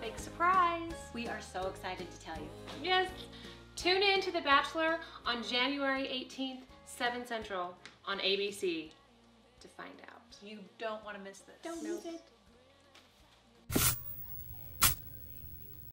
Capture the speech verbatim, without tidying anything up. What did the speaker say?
big surprise. We are so excited to tell you. Yes, tune in to The Bachelor on January eighteenth, seven Central on A B C to find out. You don't want to miss this. Don't miss it.